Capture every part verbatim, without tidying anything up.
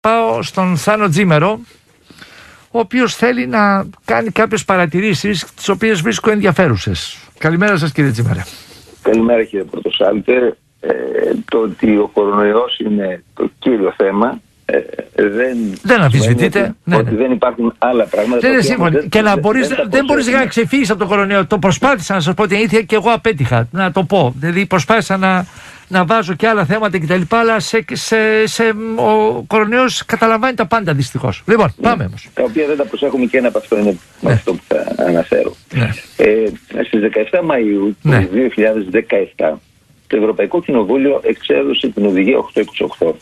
Πάω στον Θάνο Τζίμερο, ο οποίος θέλει να κάνει κάποιες παρατηρήσεις, τις οποίες βρίσκω ενδιαφέρουσες. Καλημέρα σας, κύριε Τζίμερο. Καλημέρα, κύριε Πρωτοσάλτε. Ε, το ότι ο κορονοϊός είναι το κύριο θέμα ε, δεν, δεν αμφισβητείτε. Ότι, ναι, ότι ναι. δεν υπάρχουν άλλα πράγματα. Δεν είναι σύμφωνο. Και να μπορείς, δεν, δεν μπορείς να ξεφύγεις από τον κορονοϊό. Το προσπάθησα να σας πω την αλήθεια και εγώ απέτυχα να το πω. Δηλαδή προσπάθησα να, να βάζω και άλλα θέματα κτλ. Αλλά σε, σε, σε, ο κορονοϊός καταλαμβάνει τα πάντα δυστυχώς. Λοιπόν, ναι, πάμε όμως. Τα οποία δεν τα προσέχουμε και ένα από αυτό είναι ναι. αυτό που θα αναφέρω. Ναι. Ε, στις δεκαεφτά Μαΐου ναι. του δύο χιλιάδες δεκαεπτά το Ευρωπαϊκό Κοινοβούλιο εξέδωσε την Οδηγία οκτακόσια είκοσι οκτώ,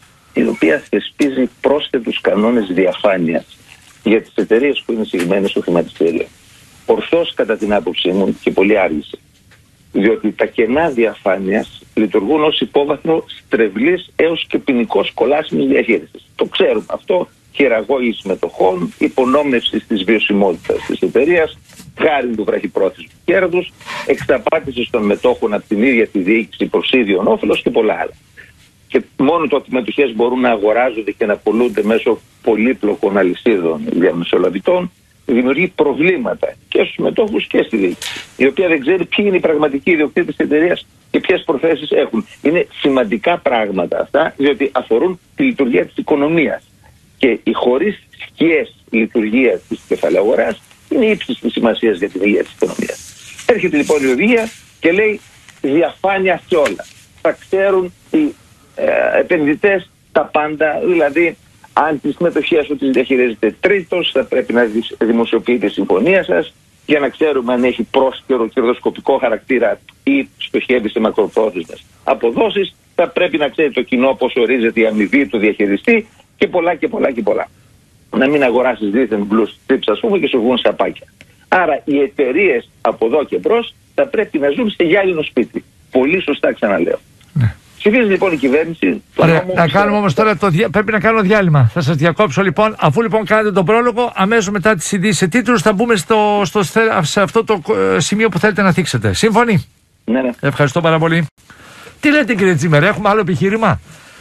η οποία θεσπίζει πρόσθετους κανόνες διαφάνειας για τις εταιρείες που είναι εισηγμένες στο χρηματιστήριο. Ορθώς, κατά την άποψή μου, και πολύ άργησε. Διότι τα κενά διαφάνειας λειτουργούν ως υπόβαθρο στρεβλής έως και ποινικός κολάσιμης διαχείρισης. Το ξέρουμε αυτό. Χειραγώγηση μετοχών, υπονόμευση της βιωσιμότητας της εταιρείας, χάρη του βραχυπρόθεσμου κέρδους, εξαπάτηση των μετόχων από την ίδια τη διοίκηση προς ίδιον όφελος και πολλά άλλα. Και μόνο το ότι οι μετοχές μπορούν να αγοράζονται και να πωλούνται μέσω πολύπλοκων αλυσίδων διαμεσολαβητών δημιουργεί προβλήματα και στους μετόχους και στη διοίκηση, η οποία δεν ξέρει ποιοι είναι οι πραγματικοί ιδιοκτήτες της εταιρείας και ποιες προθέσεις έχουν. Είναι σημαντικά πράγματα αυτά, διότι αφορούν τη λειτουργία της οικονομίας. Και η χωρίς σκιές λειτουργία της κεφαλαίου-αγοράς είναι ύψης της σημασίας για την υγεία της οικονομίας. Έρχεται λοιπόν η οδηγία και λέει διαφάνεια σε όλα. Θα ξέρουν οι ε, επενδυτές τα πάντα, δηλαδή αν τις μετοχές που τις διαχειρίζεται τρίτος θα πρέπει να δημοσιοποιείτε η συμφωνία σας για να ξέρουμε αν έχει πρόσκαιρο κερδοσκοπικό χαρακτήρα ή στοχεύει σε μακροπρόθεσμες αποδόσεις. Θα πρέπει να ξέρει το κοινό πώς ορίζεται η αμοιβή του διαχειριστή και πολλά και πολλά και πολλά. Να μην αγοράσεις δίθεν μπλους τριπς, ας πούμε, και σου βγουν σαπάκια. Άρα οι εταιρείες από εδώ και μπρος θα πρέπει να ζουν σε γυάλινο σπίτι. Πολύ σωστά ξαναλέω. Ναι. Ψηφίζει λοιπόν η κυβέρνηση. Ωραία, να κάνουμε όμως τώρα το δια... πρέπει να κάνω διάλειμμα. Θα σας διακόψω λοιπόν. Αφού λοιπόν κάνετε τον πρόλογο, αμέσως μετά τις ειδήσεις σε τίτλους θα μπούμε στο, στο, σε αυτό το σημείο που θέλετε να θίξετε. Σύμφωνοι? Ναι, ναι. Ευχαριστώ πάρα πολύ. Τι λέτε, κύριε Τζίμερο, έχουμε άλλο επιχείρημα?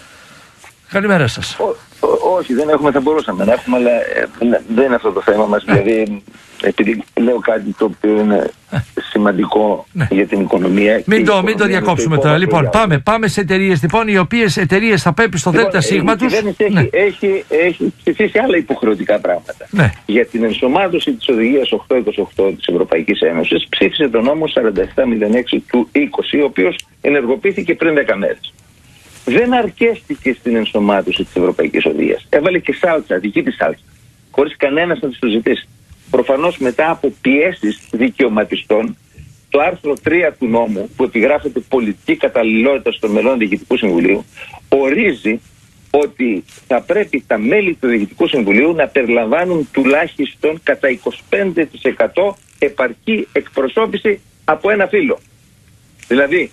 Καλημέρα σας. Ό, ό, όχι, δεν έχουμε, θα μπορούσαμε να έχουμε, αλλά ε, δεν είναι αυτό το θέμα μας. Δηλαδή, επειδή λέω κάτι το οποίο είναι σημαντικό ναι. για την οικονομία. Μην το, μην το διακόψουμε τώρα. Λοιπόν, πάμε, πάμε σε εταιρείες λοιπόν, οι οποίες εταιρείες θα πρέπει στο λοιπόν, ΔΣ τους. Η έχει, ναι. έχει, έχει ψηφίσει άλλα υποχρεωτικά πράγματα. Ναι. Για την ενσωμάτωση της οδηγίας οκτακόσια είκοσι οκτώ της Ευρωπαϊκής Ένωσης ψήφισε τον νόμο σαράντα επτά μηδέν έξι του είκοσι, ο οποίος ενεργοποιήθηκε πριν δέκα μέρες. Δεν αρκέστηκε στην ενσωμάτωση της Ευρωπαϊκής Οδηγίας. Έβαλε και σάλτσα, δική της σάλτσα, χωρίς κανένας να της το ζητήσει. Προφανώς μετά από πιέσεις δικαιωματιστών, το άρθρο τρία του νόμου, που επιγράφεται πολιτική καταλληλότητα των μελών Διοικητικού Συμβουλίου, ορίζει ότι θα πρέπει τα μέλη του Διοικητικού Συμβουλίου να περιλαμβάνουν τουλάχιστον κατά είκοσι πέντε τοις εκατό επαρκή εκπροσώπηση από ένα φύλο. Δηλαδή,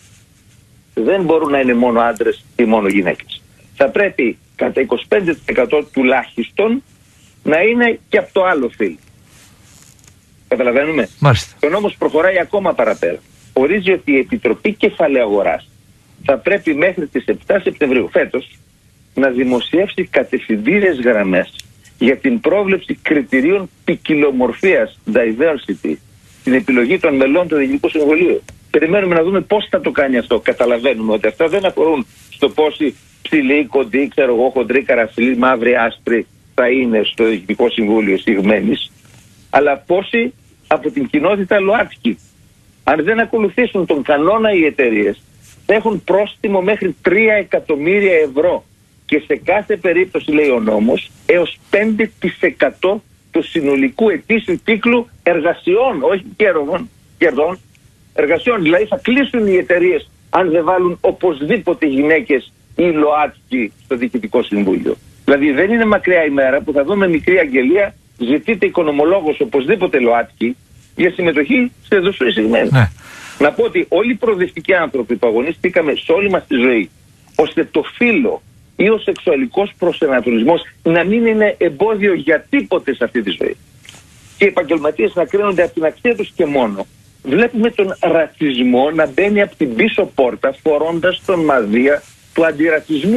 δεν μπορούν να είναι μόνο άντρες ή μόνο γυναίκες. Θα πρέπει κατά είκοσι πέντε τοις εκατό τουλάχιστον να είναι και από το άλλο φύλο. Καταλαβαίνουμε. Μάλιστα. Το νόμος προχωράει ακόμα παραπέρα. Ορίζει ότι η Επιτροπή Κεφαλαίου Αγοράς θα πρέπει μέχρι τις επτά Σεπτεμβρίου φέτος να δημοσιεύσει κατευθυντήριες γραμμές για την πρόβλεψη κριτηρίων ποικιλομορφίας, diversity, την επιλογή των μελών του Διοικητικού Συμβουλίου. Περιμένουμε να δούμε πώς θα το κάνει αυτό. Καταλαβαίνουμε ότι αυτά δεν αφορούν στο πόσοι ψηλοί, κοντοί, ξέρω εγώ, χοντροί, καραφιλοί, μαύροι, άσπροι θα είναι στο Διοικητικό Συμβούλιο εισηγμένης, αλλά πόσοι από την κοινότητα ΛΟΑΤΚΙ. Αν δεν ακολουθήσουν τον κανόνα οι εταιρείες, θα έχουν πρόστιμο μέχρι τρία εκατομμύρια ευρώ και σε κάθε περίπτωση, λέει ο νόμος, έως πέντε τοις εκατό του συνολικού ετήσιου κύκλου εργασιών, όχι κέρδων, κερδών, εργασιών. Δηλαδή θα κλείσουν οι εταιρείες αν δεν βάλουν οπωσδήποτε γυναίκες ή ΛΟΑΤΚΙ στο Διοικητικό Συμβούλιο. Δηλαδή δεν είναι μακριά η μέρα που θα δούμε μικρή αγγελία, ζητείται οικονομολόγος οπωσδήποτε ΛΟΑΤΚΙ για συμμετοχή σε δοσού εισηγμένους. Ναι. Να πω ότι όλοι οι προοδευτικοί άνθρωποι που αγωνίστηκαμε σε όλη μας τη ζωή, ώστε το φύλο ή ο σεξουαλικός προσανατολισμός να μην είναι εμπόδιο για τίποτε σε αυτή τη ζωή. Και οι επαγγελματίες να κρίνονται από την αξία τους και μόνο. Βλέπουμε τον ρατσισμό να μπαίνει από την πίσω πόρτα φορώντας τον μανδύα του αντιρατσισμού.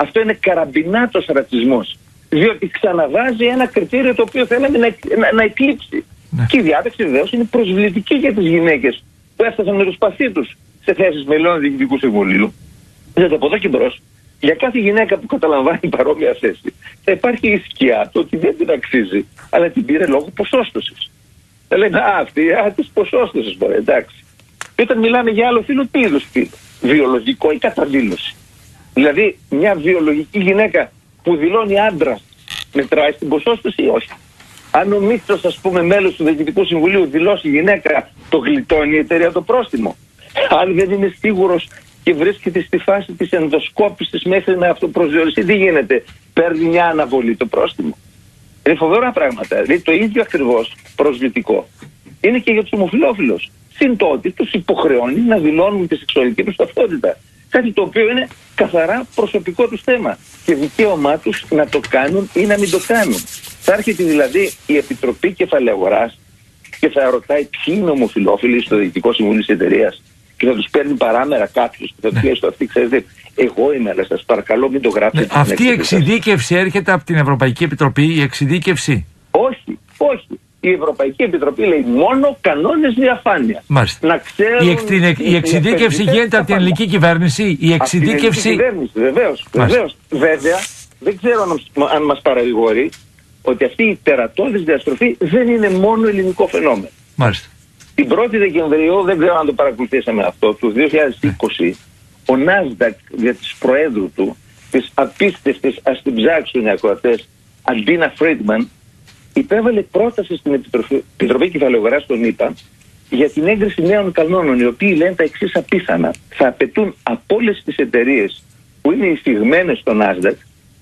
Αυτό είναι καραμπινάτος ρατσισμός. Διότι ξαναβάζει ένα κριτήριο το οποίο θέλαμε να, να, να εκλείψει. Ναι. Και η διάταξη βεβαίως είναι προσβλητική για τις γυναίκες που έφτασαν με το σπαθί τους σε θέσεις μελών διοικητικού συμβουλίου. Δηλαδή από εδώ και μπρος, για κάθε γυναίκα που καταλαμβάνει παρόμοια θέση, θα υπάρχει η σκιά το ότι δεν την αξίζει, αλλά την πήρε λόγω ποσόστοσης. Θα λένε, α, αυτή, α, της ποσόστοσης, μπορεί, εντάξει. Και όταν μιλάμε για άλλο φύλο, τι είδους φύλο? Βιολογικό ή καταδήλωση? Δηλαδή, μια βιολογική γυναίκα που δηλώνει άντρα, μετράει στην ποσόστοση ή όχι? Αν ο Μήτσος, ας πούμε, μέλος του Διοικητικού Συμβουλίου, δηλώσει γυναίκα, το γλιτώνει η εταιρεία το πρόστιμο? Αν δεν είναι σίγουρος και βρίσκεται στη φάση της ενδοσκόπησης μέχρι να αυτοπροσδιοριστεί, τι γίνεται? Παίρνει μια αναβολή το πρόστιμο. Είναι φοβερά πράγματα. Δηλαδή το ίδιο ακριβώς προσβλητικό είναι και για τους ομοφυλόφιλους. Συν το ότι τους υποχρεώνει να δηλώνουν τη σεξουαλική τους ταυτότητα. Κάτι το οποίο είναι καθαρά προσωπικό τους θέμα. Και δικαίωμά τους να το κάνουν ή να μην το κάνουν. Θα έρχεται δηλαδή η Επιτροπή Κεφαλαίου Αγοράς και θα ρωτάει ποιοι είναι ομοφυλόφιλοι στο Διοικητικό Συμβούλιο της εταιρείας και θα τους παίρνει παράμερα κάποιος και θα τους λέει στο αυτή, ξέρετε, εγώ είμαι, αλλά σας παρακαλώ μην το γράψετε. Ναι, αυτή η εξειδίκευση έρχεται από την Ευρωπαϊκή Επιτροπή, η εξειδίκευση? Όχι, όχι. Η Ευρωπαϊκή Επιτροπή λέει μόνο κανόνες διαφάνειας. Μάλιστα. Να ξέρουν, η, εξ, η εξειδίκευση γίνεται από την ελληνική κυβέρνηση. Η εξειδίκευση. Από την ελληνική κυβέρνηση, βεβαίως. βεβαίως. Βέβαια, δεν ξέρω αν, αν μας παραδειγορεί ότι αυτή η τερατώδης διαστροφή δεν είναι μόνο ελληνικό φαινόμενο. Μάλιστα. Την πρώτη Δεκεμβρίου, δεν ξέρω αν το παρακολουθήσαμε αυτό, του δύο χιλιάδες είκοσι, ο Nasdaq για τις προέδρου του, της απίστευτης, ας την ψάξουν οι ακροατές, Αντίνα Φρίντμαν, υπέβαλε πρόταση στην Επιτροπή, Επιτροπή Κεφαλαίου Αγοράς των ΗΠΑ για την έγκριση νέων κανόνων, οι οποίοι λένε τα εξής απίθανα. Θα απαιτούν από όλες τις εταιρείες που είναι εισηγμένες στο Nasdaq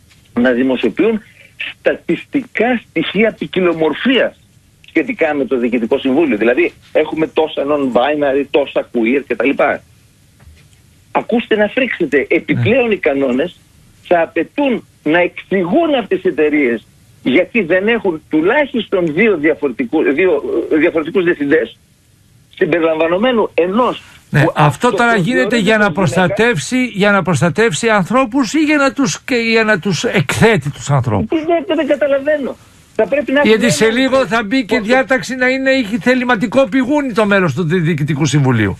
να δημοσιοποιούν στατιστικά στοιχεία ποικιλομορφίας σχετικά με το Διοικητικό Συμβούλιο. Δηλαδή, έχουμε τόσα non-binary, τόσα queer κτλ. Ακούστε να φρίξετε. Επιπλέον οι κανόνες θα απαιτούν να εξηγούν αυτές τις εταιρείες γιατί δεν έχουν τουλάχιστον δύο, διαφορετικού, δύο διαφορετικούς διευθυντές, συμπεριλαμβανομένου ενός. Ναι, αυτό τώρα γίνεται για να, προστατεύσει, για να προστατεύσει ανθρώπους ή για να τους, και για να τους εκθέτει τους ανθρώπους? Δεν, δεν καταλαβαίνω. Θα πρέπει να γιατί σε λίγο θα μπει και διάταξη να είναι θεληματικό πηγούνι το μέλος του Διοικητικού Συμβουλίου.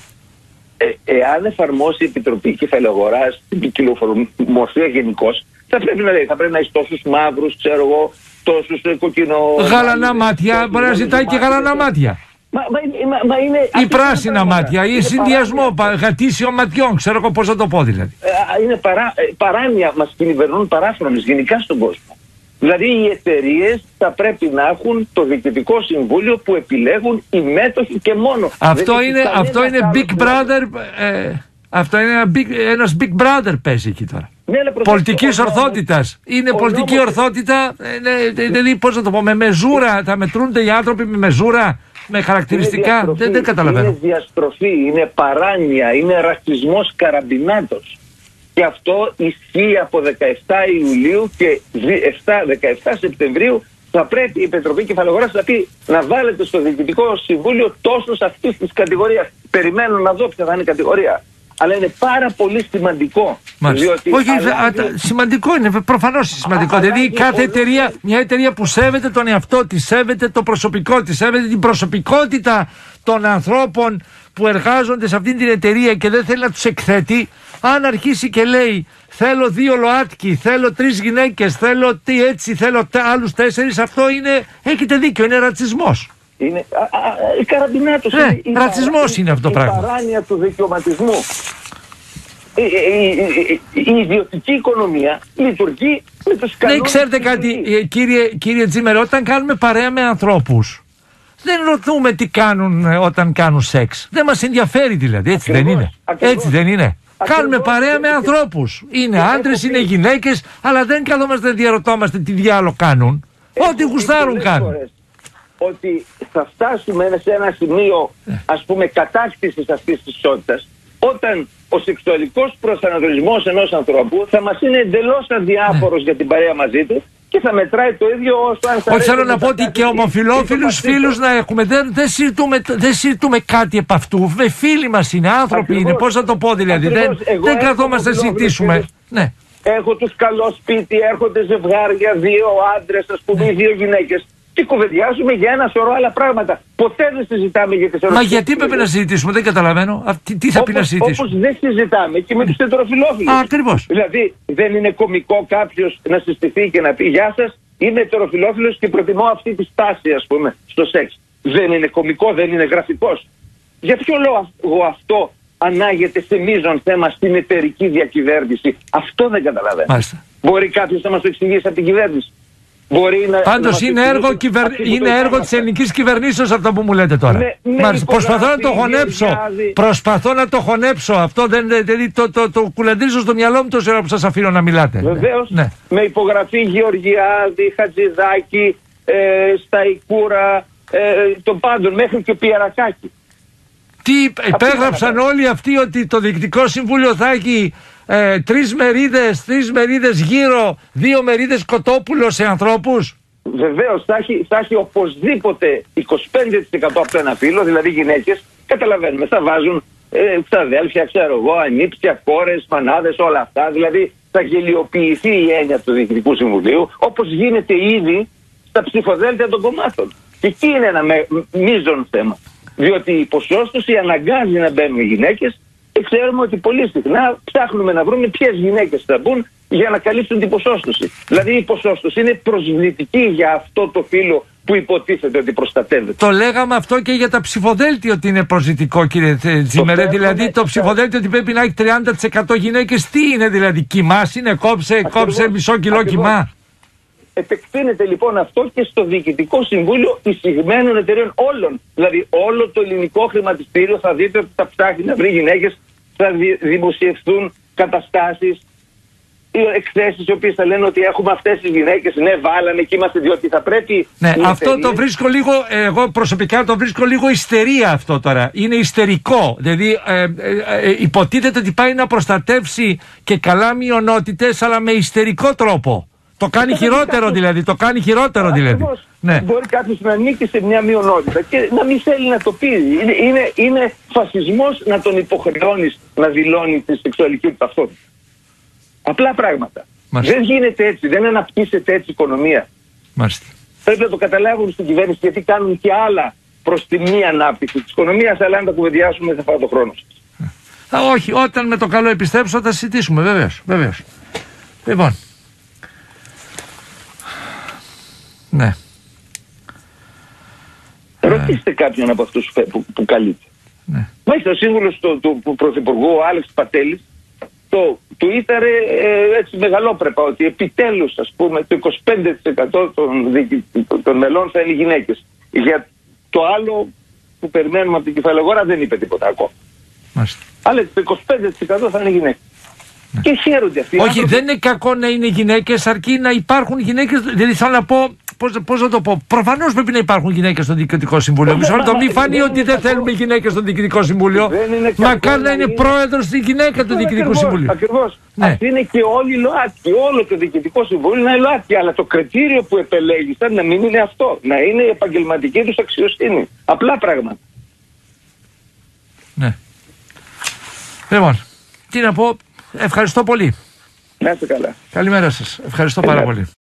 Ε, εάν εφαρμόσει η Επιτροπή Κεφαλαίου Αγοράς την ποικιλομορφία γενικώς, θα πρέπει να λέει, θα πρέπει να έχει τόσους μαύρους, ξέρω εγώ, τόσους κοκκινό... Γαλανά μάτια, μπορεί να ζητάει και γαλανά μάτια. Μα, μα, μα, μα είναι ή πράσινα μάτια, ή συνδυασμό, γατήσιο ματιών, ξέρω εγώ πώς θα το πω δηλαδή. Ε, είναι παρά, παράνοια, μας κυβερνούν παράφρονες γενικά στον κόσμο. Δηλαδή οι εταιρείες θα πρέπει να έχουν το Διοικητικό Συμβούλιο που επιλέγουν οι μέτοχοι και μόνο. Αυτό είναι, αυτό είναι Big Brother, ε, αυτό είναι ένα big, ένας Big Brother παίζει εκεί τώρα. Ναι, πολιτικής ορθότητας. Είναι πολιτική νόμος... ορθότητα, δηλαδή πώς να το πω, με μεζούρα, θα μετρούνται οι άνθρωποι με μεζούρα, με χαρακτηριστικά, δεν, δεν καταλαβαίνω. Είναι διαστροφή, είναι παράνοια, είναι ρατσισμός καραμπινάτος. Και αυτό ισχύει από δεκαεφτά Ιουλίου και δεκαεφτά Σεπτεμβρίου θα πρέπει η Επιτροπή Κεφαλαίου Αγοράς να πει να βάλετε στο Διοικητικό Συμβούλιο τόσους αυτής της κατηγορίας. Περιμένω να δω ποια θα είναι η κατηγορία. Αλλά είναι πάρα πολύ σημαντικό. Διότι όχι, αλλάζει... α, σημαντικό είναι, προφανώς σημαντικό. Α, δηλαδή κάθε εταιρεία, μια εταιρεία που σέβεται τον εαυτό της, σέβεται το προσωπικό της, σέβεται την προσωπικότητα των ανθρώπων που εργάζονται σε αυτήν την εταιρεία και δεν θέλει να τους εκθέτει, αν αρχίσει και λέει θέλω δύο ΛΟΑΤΚΙ, θέλω τρεις γυναίκες, θέλω τι έτσι, θέλω άλλους τέσσερις, αυτό είναι, έχετε δίκιο, είναι ρατσισμός. Είναι καραμπινάτος. Ναι, είναι, ρατσισμός η, είναι αυτό το πράγμα. Η παράνοια του δικαιωματισμού. Η, η, η, η, η ιδιωτική οικονομία λειτουργεί με τους κανόνες. Ναι, ξέρετε κάτι, κύριε, κύριε Τζίμερ, όταν κάνουμε παρέα με ανθρώπους, δεν ρωτούμε τι κάνουν όταν κάνουν σεξ. Δεν μας ενδιαφέρει δηλαδή, έτσι ακριβώς, δεν είναι. Ακριβώς. Έτσι δεν είναι. Ακριβώς. Κάνουμε παρέα με ανθρώπους. Είναι άντρες, είναι γυναίκες, αλλά δεν καθόμαστε να διαρωτόμαστε τι διάλογο κάνουν. Έχω ό,τι γουστάρουν κάνουν. Ότι θα φτάσουμε σε ένα σημείο, ας πούμε, κατάκτησης αυτής της ισότητας, όταν ο σεξουαλικός προσανατολισμός ενός ανθρώπου θα μας είναι εντελώς αδιάφορος για την παρέα μαζί του και θα μετράει το ίδιο όσο αν θα... Όχι, θέλω να πω ότι και ομοφυλόφιλους φίλους να έχουμε. Δεν, δεν, συζητούμε, δεν συζητούμε κάτι επ' αυτού. Με φίλοι μας είναι, άνθρωποι ακριβώς, είναι. Πώς θα το πω δηλαδή. Δεν, δεν καθόμαστε να συζητήσουμε. Ναι. έχω τους καλό σπίτι, έρχονται ζευγάρια, δύο άντρες, ας πούμε, ή δύο γυναίκες. Και κουβεντιάζουμε για ένα σωρό άλλα πράγματα. Ποτέ δεν συζητάμε για τις ερωτήσεις. Μα γιατί πρέπει να συζητήσουμε, δεν καταλαβαίνω. Α, τι, τι θα όπως, πει να συζητήσουμε. Όπως δεν συζητάμε και με τους ετεροφιλόφιλους. Ακριβώς. Δηλαδή, δεν είναι κωμικό κάποιος να συστηθεί και να πει «Γεια σας, είμαι ετεροφιλόφιλος και προτιμώ αυτή τη στάση, ας πούμε, στο σεξ». Δεν είναι κωμικό, δεν είναι γραφικός. Για ποιο λόγο αυτό ανάγεται σε μείζον θέμα στην εταιρική διακυβέρνηση? Αυτό δεν καταλαβαίνω. Μάλιστα. Μπορεί κάποιος να μας το εξηγήσει από την κυβέρνηση? Πάντως είναι έργο, κυβερ... είναι έργο της ελληνικής κυβερνήσεως αυτό που μου λέτε τώρα. Με, με Μάλιστα. Προσπαθώ να το χωνέψω. Γεωργιάδη. Προσπαθώ να το χωνέψω. Αυτό δεν δηλαδή το, το, το, το κουλαντρίζω στο μυαλό μου τόση ώρα που σας αφήνω να μιλάτε. Βεβαίως. Ναι. Με υπογραφή Γεωργιάδη, Χατζηδάκη, ε, Σταϊκούρα, ε, των πάντων, μέχρι και Πιερακάκη. Τι υπέγραψαν όλοι αυτοί ότι το Διοικητικό Συμβούλιο θα έχει ε, τρεις μερίδες, τρεις μερίδες γύρω, δύο μερίδες κοτόπουλο σε ανθρώπους. Βεβαίως, θα έχει, θα έχει οπωσδήποτε είκοσι πέντε τοις εκατό από το ένα φύλο, δηλαδή γυναίκες, καταλαβαίνουμε, θα βάζουν ε, ξαδέλφια, ξέρω εγώ, ανήψια, κόρες, μανάδες, όλα αυτά. Δηλαδή θα γελιοποιηθεί η έννοια του Διοικητικού Συμβουλίου, όπως γίνεται ήδη στα ψηφοδέλτια των κομμάτων. Και εκεί είναι ένα με, μείζον θέμα. Διότι η ποσόστοση αναγκάζει να μπαίνουν οι γυναίκες και ξέρουμε ότι πολύ συχνά ψάχνουμε να βρούμε ποιες γυναίκες θα μπουν για να καλύψουν την ποσόστοση. Δηλαδή η ποσόστοση είναι προσβλητική για αυτό το φύλο που υποτίθεται ότι προστατεύεται. Το λέγαμε αυτό και για τα ψηφοδέλτια ότι είναι προσβλητικό, κύριε Τζίμερε. Δηλαδή ναι, το ψηφοδέλτιο ότι πρέπει να έχει τριάντα τοις εκατό γυναίκες. Τι είναι δηλαδή, κοιμάς είναι, κόψε, ακριβώς, κόψε μισό κιλό ακριβώς. Κοιμά. Επεκτείνεται λοιπόν αυτό και στο Διοικητικό Συμβούλιο εισηγμένων εταιρείων όλων. Δηλαδή όλο το ελληνικό χρηματιστήριο θα δείτε ότι θα ψάχνει να βρει γυναίκες, θα δημοσιευθούν καταστάσεις, εκθέσεις οι οποίες θα λένε ότι έχουμε αυτές τις γυναίκες, ναι βάλαμε και είμαστε, διότι θα πρέπει... Ναι, αυτό εταιρείες... το βρίσκω λίγο, εγώ προσωπικά το βρίσκω λίγο ιστερία αυτό τώρα. Είναι ιστερικό, δηλαδή ε, ε, ε, υποτίθεται ότι πάει να προστατεύσει και καλά μειονότητες, αλλά με ιστερικό τρόπο. Το κάνει χειρότερο δηλαδή, το κάνει χειρότερο δηλαδή. Ναι. Μπορεί κάποιος να ανήκει σε μια μειονότητα και να μην θέλει να το πει. Είναι, είναι, είναι φασισμός να τον υποχρεώνεις να δηλώνει τη σεξουαλική του ταυτότητα. Απλά πράγματα. Μάλιστα. Δεν γίνεται έτσι, δεν αναπτύσσεται έτσι η οικονομία. Μάλιστα. Πρέπει να το καταλάβουν στην κυβέρνηση, γιατί κάνουν και άλλα προς τη μη ανάπτυξη της οικονομίας, αλλά αν τα κουβεντιάσουμε θα φάω το χρόνο σας. Α, όχι, όταν με το καλό επιστρέψω θα συζητήσουμε, βεβαίως, βεβαίως. Λοιπόν. Ναι. Ρωτήστε ε... κάποιον από αυτούς που, που καλείται. Ναι. Μάλιστα ο σύμβουλος του, του, του Πρωθυπουργού, ο Άλεξ Πατέλης, το Twitter ε, έτσι μεγαλόπρεπα ότι επιτέλους, ας πούμε, το είκοσι πέντε τοις εκατό των, των, των μελών θα είναι γυναίκες. Για το άλλο που περιμένουμε από την κεφαλαιογόρα δεν είπε τίποτα ακόμα. Μάλιστα. Αλλά το είκοσι πέντε τοις εκατό θα είναι γυναίκες. Ναι. Και χαίρονται αυτοί. Όχι, άνθρωποι... δεν είναι κακό να είναι γυναίκες, αρκεί να υπάρχουν γυναίκες. Δηλαδή θέλω να πω, πώς, πώς να το πω. Προφανώς πρέπει να υπάρχουν γυναίκες στο Διοικητικό Συμβούλιο. Μισό λεπτό, μην φανεί ότι δεν θέλουμε γυναίκες στο Διοικητικό Συμβούλιο. Μακάρι να είναι πρόεδρος στη γυναίκα του Διοικητικού Συμβουλίου. Ακριβώς. Ναι. Αυτή είναι και όλοι οι ΛΟΑΤΚΙ. Όλο το Διοικητικό Συμβούλιο είναι ΛΟΑΤΚΙ. Αλλά το κριτήριο που επελέγησαν να μην είναι αυτό. Να είναι η επαγγελματική τους αξιοσύνη. Απλά πράγματα. Ναι. Λοιπόν, τι να πω. Ευχαριστώ πολύ. Να είστε καλά. Καλημέρα σας. Ευχαριστώ πάρα πολύ.